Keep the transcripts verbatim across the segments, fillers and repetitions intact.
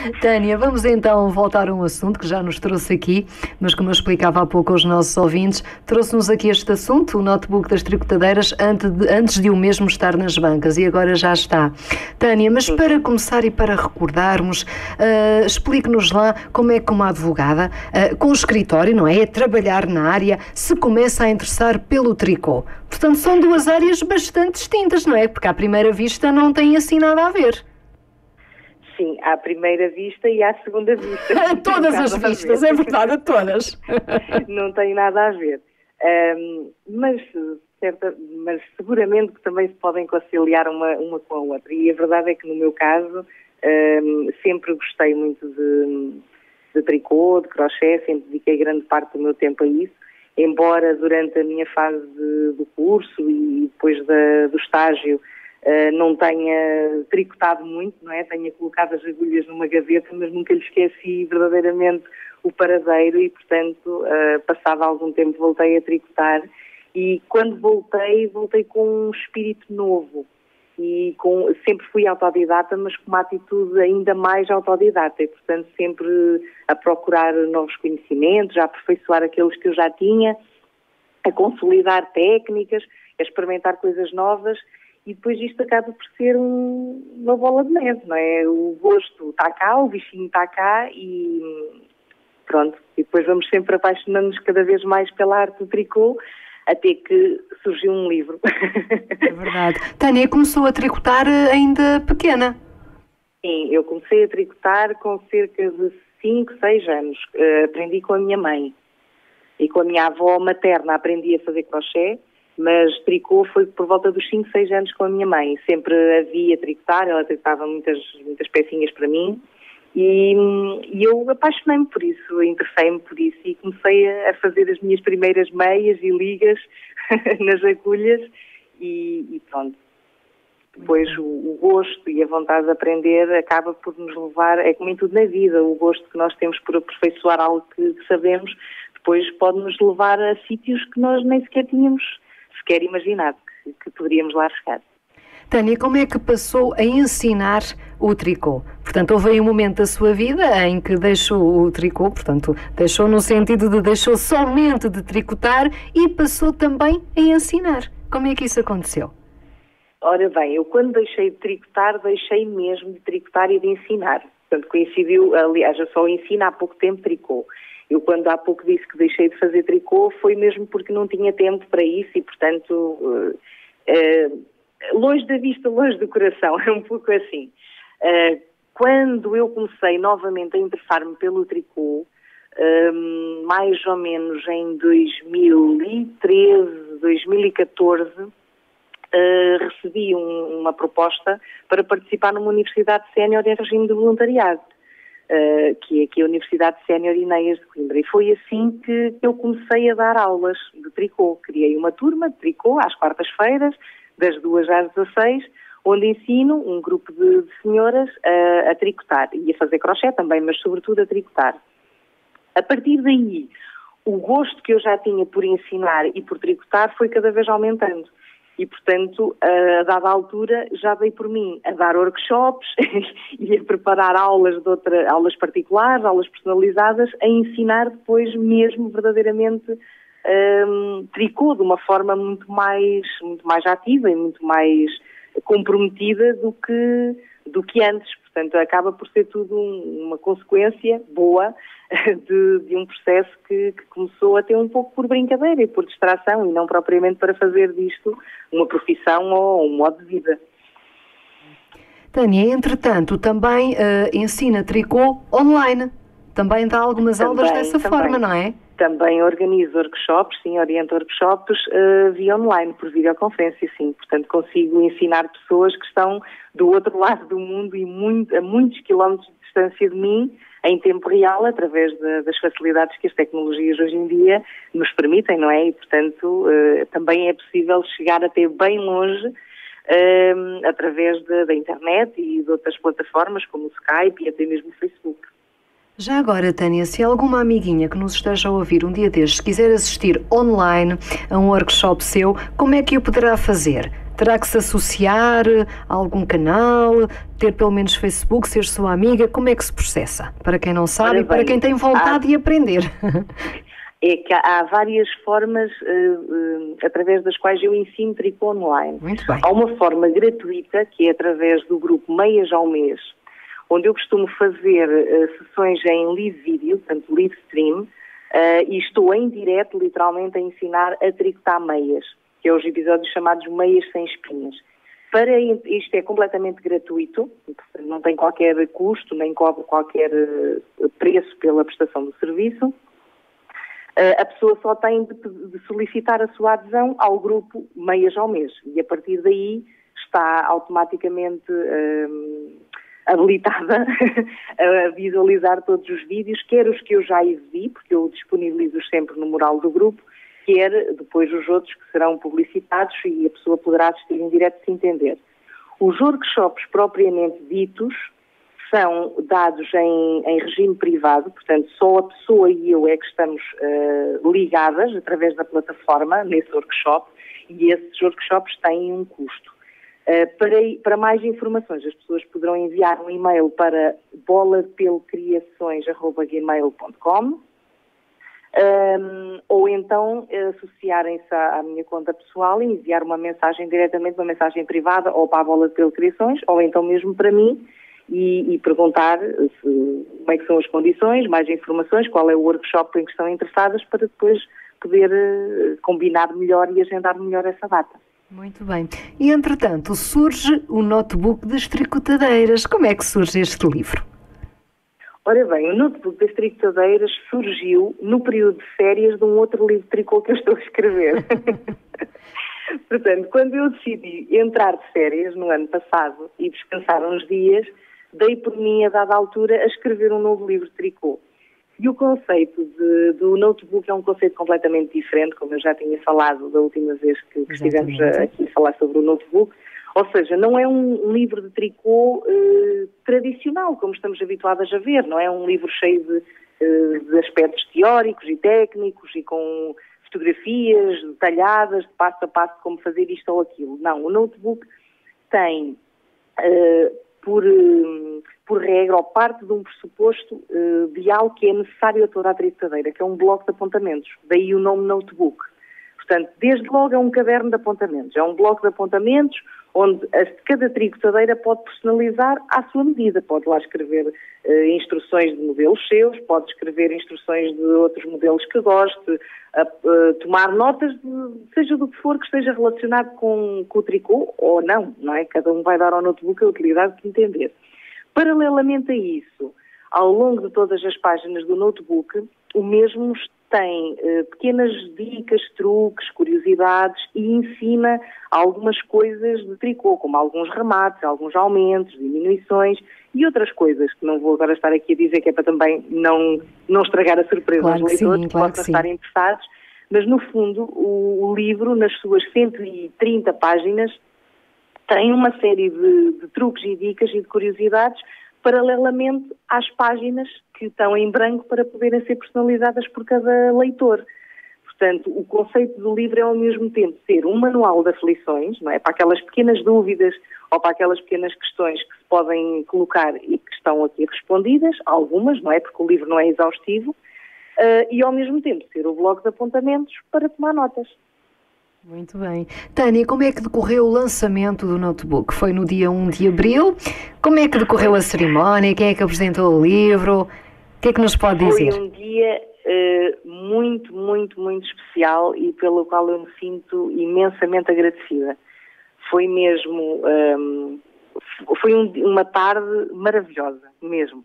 Tânia, vamos então voltar a um assunto que já nos trouxe aqui, mas como eu explicava há pouco aos nossos ouvintes, trouxe-nos aqui este assunto, o notebook das tricotadeiras, antes de, antes de o mesmo estar nas bancas, e agora já está. Tânia, mas para começar e para recordarmos, uh, explique-nos lá como é que uma advogada, uh, com o escritório, não é? É trabalhar na área, se começa a interessar pelo tricô. Portanto, são duas áreas bastante distintas, não é? Porque à primeira vista não tem assim nada a ver. Sim, à primeira vista e à segunda vista. A todas as vistas, é verdade, a todas. Não tem nada a ver. Um, mas, certa, mas seguramente que também se podem conciliar uma, uma com a outra. E a verdade é que no meu caso um, sempre gostei muito de, de tricô, de crochê, sempre dediquei grande parte do meu tempo a isso. Embora durante a minha fase de, do curso e depois da, do estágio Uh, não tenha tricotado muito, não é? Tenha colocado as agulhas numa gaveta, mas nunca lhe esqueci verdadeiramente o paradeiro e, portanto, uh, passado algum tempo voltei a tricotar e quando voltei, voltei com um espírito novo e com, sempre fui autodidata, mas com uma atitude ainda mais autodidata e, portanto, sempre a procurar novos conhecimentos, a aperfeiçoar aqueles que eu já tinha, a consolidar técnicas, a experimentar coisas novas. E depois isto acaba por ser um, uma bola de neve, não é? O gosto está cá, o bichinho está cá e pronto. E depois vamos sempre apaixonando-nos cada vez mais pela arte do tricô, até que surgiu um livro. É verdade. Tânia começou a tricotar ainda pequena. Sim, eu comecei a tricotar com cerca de cinco, seis anos. Uh, aprendi com a minha mãe. E com a minha avó materna aprendi a fazer crochê. Mas tricô foi por volta dos cinco, seis anos com a minha mãe. Sempre havia tricotar, ela tricotava muitas, muitas pecinhas para mim e, e eu apaixonei-me por isso, interessei-me por isso e comecei a fazer as minhas primeiras meias e ligas nas agulhas e, e pronto. Depois o, o gosto e a vontade de aprender acaba por nos levar, é como em tudo na vida, o gosto que nós temos por aperfeiçoar algo que sabemos, depois pode nos levar a sítios que nós nem sequer tínhamos sequer imaginado que, que poderíamos lá chegar. Tânia, como é que passou a ensinar o tricô? Portanto, houve aí um momento da sua vida em que deixou o tricô, portanto, deixou no sentido de deixou somente de tricotar e passou também a ensinar. Como é que isso aconteceu? Ora bem, eu quando deixei de tricotar, deixei mesmo de tricotar e de ensinar. Portanto, coincidiu, aliás, eu só ensino há pouco tempo tricô. Eu, quando há pouco disse que deixei de fazer tricô, foi mesmo porque não tinha tempo para isso e, portanto, uh, uh, longe da vista, longe do coração, é um pouco assim. Uh, quando eu comecei novamente a interessar-me pelo tricô, um, mais ou menos em dois mil e treze, dois mil e catorze, uh, recebi um, uma proposta para participar numa universidade sénior em regime de voluntariado. Uh, que é aqui a Universidade Sénior Ineias de Coimbra. E foi assim que eu comecei a dar aulas de tricô. Criei uma turma de tricô às quartas-feiras, das duas às dezasseis, onde ensino um grupo de, de senhoras a, a tricotar e a fazer crochê também, mas sobretudo a tricotar. A partir daí, o gosto que eu já tinha por ensinar e por tricotar foi cada vez aumentando. E, portanto, a dada altura, já dei por mim a dar workshops e a preparar aulas, de outra, aulas particulares, aulas personalizadas, a ensinar depois mesmo verdadeiramente um, tricô de uma forma muito mais, muito mais ativa e muito mais comprometida do que, do que antes. Portanto, acaba por ser tudo um, uma consequência boa de, de um processo que, que começou até um pouco por brincadeira e por distração e não propriamente para fazer disto uma profissão ou um modo de vida. Tânia, entretanto, também uh, ensina tricô online. Também dá algumas também, aulas dessa também. forma, não é? Também organizo workshops, sim, oriento workshops uh, via online, por videoconferência, sim. Portanto, consigo ensinar pessoas que estão do outro lado do mundo e muito, a muitos quilómetros de distância de mim, em tempo real, através de, das facilidades que as tecnologias hoje em dia nos permitem, não é? E, portanto, uh, também é possível chegar até bem longe uh, através de, da internet e de outras plataformas, como o Skype e até mesmo o Facebook. Já agora, Tânia, se alguma amiguinha que nos esteja a ouvir um dia destes quiser assistir online a um workshop seu, como é que o poderá fazer? Terá que se associar a algum canal, ter pelo menos Facebook, ser sua amiga? Como é que se processa? Para quem não sabe e para quem tem vontade há... de aprender. É que há várias formas uh, uh, através das quais eu ensino tricô online. Muito bem. Há uma forma gratuita, que é através do grupo Meias ao Mês, onde eu costumo fazer uh, sessões em live vídeo, portanto live stream, uh, e estou em direto, literalmente, a ensinar a tricotar meias, que é os episódios chamados Meias Sem Espinhas. Para isto é completamente gratuito, não tem qualquer custo, nem cobro qualquer uh, preço pela prestação do serviço. Uh, a pessoa só tem de, de solicitar a sua adesão ao grupo Meias ao Mês e a partir daí está automaticamente uh, habilitada a visualizar todos os vídeos, quer os que eu já exibi, porque eu disponibilizo sempre no mural do grupo, quer depois os outros que serão publicitados e a pessoa poderá assistir em direto se entender. Os workshops propriamente ditos são dados em, em regime privado, portanto só a pessoa e eu é que estamos uh, ligadas através da plataforma nesse workshop e esses workshops têm um custo. Uh, para, para mais informações as pessoas poderão enviar um e-mail para bola pel criações arroba gmail ponto com um, ou então associarem-se à, à minha conta pessoal e enviar uma mensagem diretamente, uma mensagem privada ou para a Bola pel Criações ou então mesmo para mim. E, e perguntar se, como é que são as condições, mais informações, qual é o workshop em que estão interessadas para depois poder uh, combinar melhor e agendar melhor essa data. Muito bem. E, entretanto, surge o Notebook das Tricotadeiras. Como é que surge este livro? Ora bem, o Notebook das Tricotadeiras surgiu no período de férias de um outro livro de tricô que eu estou a escrever. Portanto, quando eu decidi entrar de férias no ano passado e descansar uns dias, dei por mim, a dada altura, a escrever um novo livro de tricô. E o conceito de, do notebook é um conceito completamente diferente, como eu já tinha falado da última vez que, que estivemos aqui a falar sobre o notebook. Ou seja, não é um, um livro de tricô eh, tradicional, como estamos habituadas a ver. Não é um livro cheio de, eh, de aspectos teóricos e técnicos e com fotografias detalhadas, de passo a passo, como fazer isto ou aquilo. Não, o notebook tem... Eh, Por, por regra, ou parte de um pressuposto uh, de algo que é necessário a toda a tricotadeira, que é um bloco de apontamentos. Daí o nome notebook. Portanto, desde logo é um caderno de apontamentos. É um bloco de apontamentos onde a, cada tricotadeira pode personalizar à sua medida. Pode lá escrever uh, instruções de modelos seus, pode escrever instruções de outros modelos que goste, a, uh, tomar notas de seja do que for que esteja relacionado com, com o tricô ou não, não é? Cada um vai dar ao notebook a utilidade que entender. Paralelamente a isso, ao longo de todas as páginas do notebook, o mesmo tem uh, pequenas dicas, truques, curiosidades e ensina algumas coisas de tricô, como alguns remates, alguns aumentos, diminuições e outras coisas que não vou agora estar aqui a dizer, que é para também não, não estragar a surpresa claro aos leitores, sim, que claro possam que estar interessados, mas no fundo o, o livro, nas suas cento e trinta páginas, tem uma série de, de truques e dicas e de curiosidades paralelamente às páginas que estão em branco para poderem ser personalizadas por cada leitor. Portanto, o conceito do livro é ao mesmo tempo ser um manual de aflições, não é? Para aquelas pequenas dúvidas ou para aquelas pequenas questões que se podem colocar e que estão aqui respondidas, algumas, não é? Porque o livro não é exaustivo, uh, e ao mesmo tempo ser o bloco de apontamentos para tomar notas. Muito bem. Tânia, como é que decorreu o lançamento do notebook? Foi no dia um de abril? Como é que decorreu a cerimónia? Quem é que apresentou o livro? O que é que nos pode dizer? Foi um dia uh, muito, muito, muito especial e pelo qual eu me sinto imensamente agradecida. Foi mesmo, um, foi um, uma tarde maravilhosa, mesmo.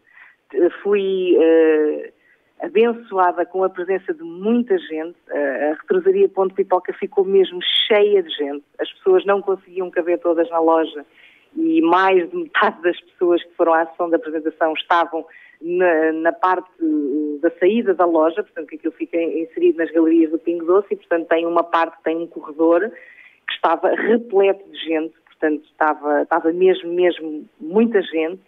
Fui... Uh, abençoada com a presença de muita gente. A retrosaria Ponto Pipoca ficou mesmo cheia de gente. As pessoas não conseguiam caber todas na loja e mais de metade das pessoas que foram à sessão da apresentação estavam na, na parte da saída da loja, portanto que aquilo fica inserido nas galerias do Pingo Doce e portanto tem uma parte, tem um corredor que estava repleto de gente, portanto estava, estava mesmo, mesmo muita gente.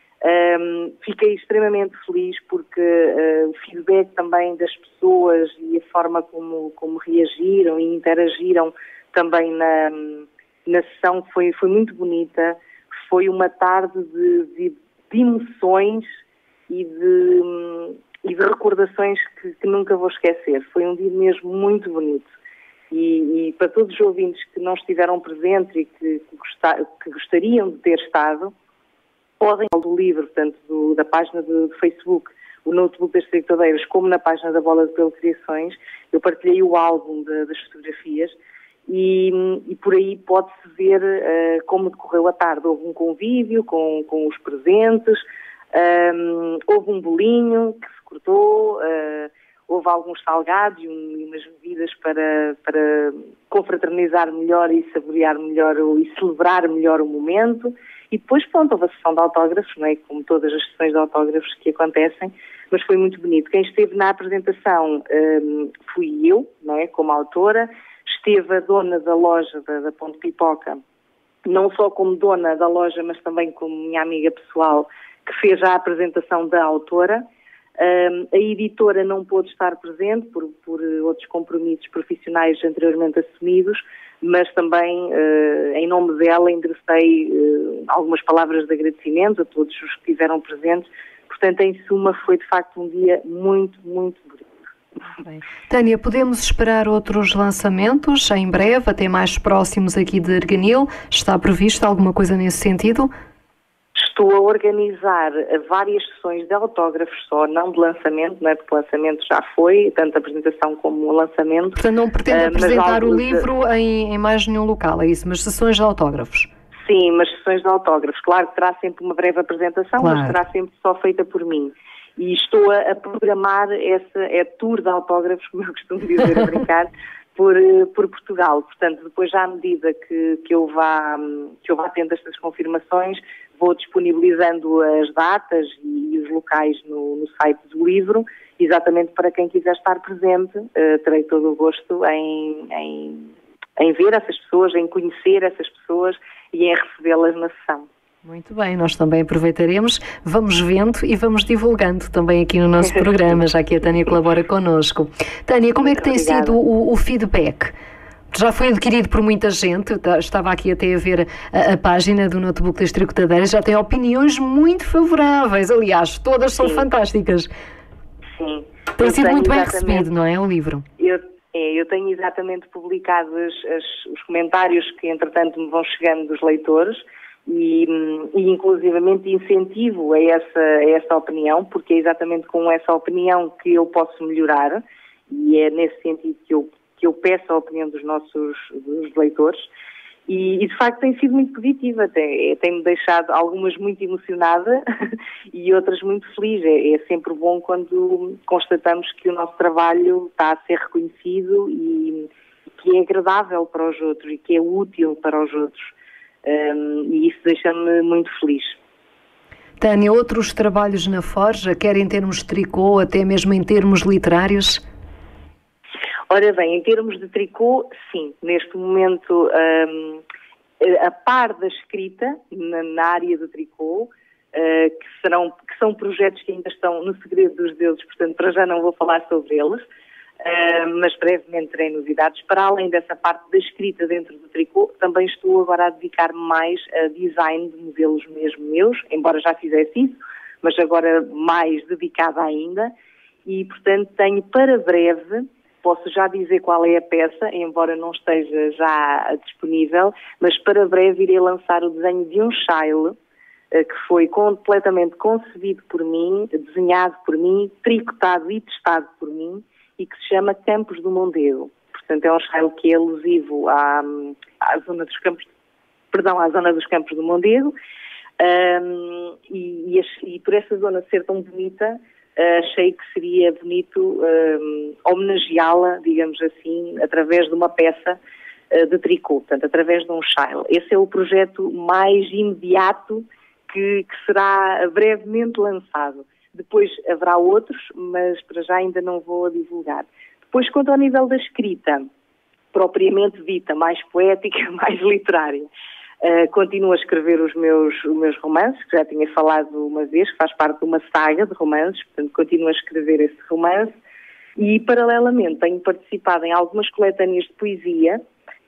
Um, fiquei extremamente feliz porque uh, o feedback também das pessoas e a forma como, como reagiram e interagiram também na, na sessão foi, foi muito bonita, foi uma tarde de, de, de emoções e de, e de recordações que, que nunca vou esquecer. Foi um dia mesmo muito bonito. E, e para todos os ouvintes que não estiveram presentes e que, que, gostar, que gostariam de ter estado, podem, do livro, tanto do, da página do, do Facebook, o Notebook das Tricotadeiras, como na página da Bola de Pelo Criações, eu partilhei o álbum de, das fotografias e, e por aí pode-se ver uh, como decorreu a tarde. Houve um convívio com, com os presentes, um, houve um bolinho que se cortou, uh, houve alguns salgados e, um, e umas bebidas para, para confraternizar melhor e saborear melhor e celebrar melhor o momento. E depois, pronto, houve a sessão de autógrafos, não é? Como todas as sessões de autógrafos que acontecem, mas foi muito bonito. Quem esteve na apresentação um, fui eu, não é? Como autora. Esteve a dona da loja da, da Ponte Pipoca, não só como dona da loja, mas também como minha amiga pessoal, que fez a apresentação da autora. Um, a editora não pôde estar presente por, por outros compromissos profissionais anteriormente assumidos, mas também, uh, em nome dela, enderecei uh, algumas palavras de agradecimento a todos os que estiveram presentes. Portanto, em suma, foi de facto um dia muito, muito bonito. Bem. Tânia, podemos esperar outros lançamentos em breve, até mais próximos aqui de Arganil? Está previsto alguma coisa nesse sentido? Estou a organizar várias sessões de autógrafos só, não de lançamento, não é? Porque o lançamento já foi, tanto a apresentação como o lançamento. Portanto, não pretende uh, apresentar o livro de... em, em mais nenhum local, é isso? Mas sessões de autógrafos? Sim, mas sessões de autógrafos. Claro que terá sempre uma breve apresentação, claro, mas será sempre só feita por mim. E estou a, a programar essa é, tour de autógrafos, como eu costumo dizer, a brincar, por, por Portugal. Portanto, depois já à medida que, que, eu vá, que eu vá tendo estas confirmações, vou disponibilizando as datas e os locais no, no site do livro, exatamente para quem quiser estar presente. Uh, terei todo o gosto em, em, em ver essas pessoas, em conhecer essas pessoas e em recebê-las na sessão. Muito bem, nós também aproveitaremos, vamos vendo e vamos divulgando também aqui no nosso programa, já que a Tânia colabora connosco. Tânia, como é que tem Obrigada. sido o, o feedback? Já foi adquirido por muita gente, estava aqui até a ver a, a página do Notebook das Tricotadeiras, já tem opiniões muito favoráveis, aliás, todas são Sim. fantásticas. Sim. Tem eu sido muito bem exatamente... recebido, não é, o livro? Eu, é, eu tenho exatamente publicado as, as, os comentários que, entretanto, me vão chegando dos leitores e, e inclusivamente, incentivo a essa, a essa opinião, porque é exatamente com essa opinião que eu posso melhorar e é nesse sentido que eu que eu peço a opinião dos nossos dos leitores e, e de facto tem sido muito positiva, tem, tem-me deixado algumas muito emocionada e outras muito feliz. É, é sempre bom quando constatamos que o nosso trabalho está a ser reconhecido e que é agradável para os outros e que é útil para os outros, um, e isso deixa-me muito feliz. Tânia, outros trabalhos na Forja, quer em termos de tricô, até mesmo em termos literários? Ora bem, em termos de tricô, sim. Neste momento, um, a par da escrita, na, na área do tricô, uh, que, serão, que são projetos que ainda estão no segredo dos deuses, portanto, para já não vou falar sobre eles, uh, mas brevemente terei novidades. Para além dessa parte da escrita dentro do tricô, também estou agora a dedicar-me mais a design de modelos mesmo meus, embora já fizesse isso, mas agora mais dedicada ainda, e, portanto, tenho para breve... Posso já dizer qual é a peça, embora não esteja já disponível, mas para breve irei lançar o desenho de um chile que foi completamente concebido por mim, desenhado por mim, tricotado e testado por mim e que se chama Campos do Mondego. Portanto, é um chile que é alusivo à, à zona dos campos, perdão, à zona dos Campos do Mondego, um, e, e, e por essa zona ser tão bonita, Uh, achei que seria bonito uh, homenageá-la, digamos assim, através de uma peça uh, de tricô, portanto, através de um chile. Esse é o projeto mais imediato que, que será brevemente lançado. Depois haverá outros, mas para já ainda não vou divulgar. Depois, quanto ao nível da escrita, propriamente dita, mais poética, mais literária, Uh, continuo a escrever os meus, os meus romances, que já tinha falado uma vez, que faz parte de uma saga de romances, portanto continuo a escrever esse romance e, paralelamente, tenho participado em algumas coletâneas de poesia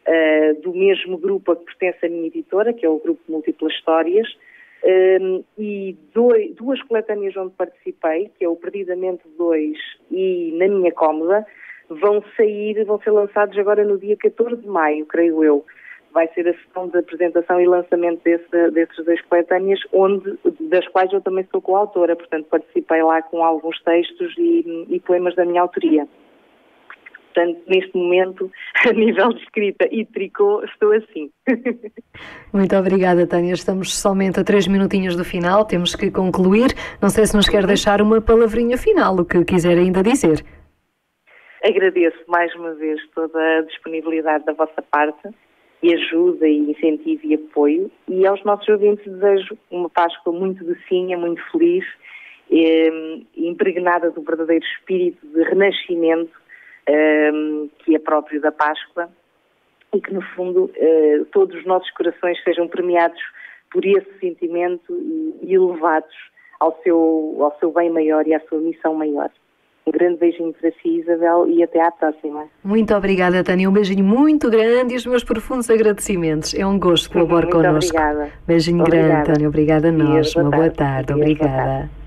uh, do mesmo grupo a que pertence a minha editora, que é o Grupo Múltiplas Histórias, um, e dois, duas coletâneas onde participei, que é o Perdidamente dois e Na Minha Cómoda, vão sair, vão ser lançados agora no dia catorze de maio, creio eu. Vai ser a sessão de apresentação e lançamento desse, desses dois coletâneas, onde, das quais eu também sou coautora, portanto participei lá com alguns textos e, e poemas da minha autoria. Portanto, neste momento, a nível de escrita e tricô, estou assim. Muito obrigada, Tânia. Estamos somente a três minutinhos do final, temos que concluir. Não sei se nos quer deixar uma palavrinha final, o que quiser ainda dizer. Agradeço mais uma vez toda a disponibilidade da vossa parte e ajuda e incentivo e apoio. E aos nossos ouvintes desejo uma Páscoa muito docinha, muito feliz, eh, impregnada do verdadeiro espírito de renascimento eh, que é próprio da Páscoa e que, no fundo, eh, todos os nossos corações sejam premiados por esse sentimento e, e elevados ao seu, ao seu bem maior e à sua missão maior. Um grande beijinho para si, Isabel, e até à próxima. Muito obrigada, Tânia. Um beijinho muito grande e os meus profundos agradecimentos. É um gosto colaborar connosco. Muito obrigada. Beijinho Obrigada. grande, Tânia. Obrigada a nós. Dias, boa Uma boa tarde. tarde. Dias, boa Obrigada. tarde.